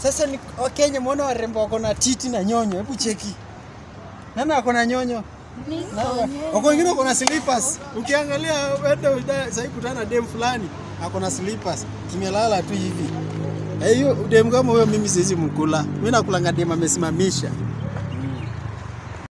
Sasa ni Wakenya muone warembo wako na titi na nyonyo. Hebu cheki. Nani ako na nyonyo? Wako wengine wako na slippers. Ukiangalia wewe sasa kutana dem fulani ako na slippers. Kimelala tu hivi. Hiyo dem kama huyo mimi siwezi mkula. Mimi nakula dem amesimamisha.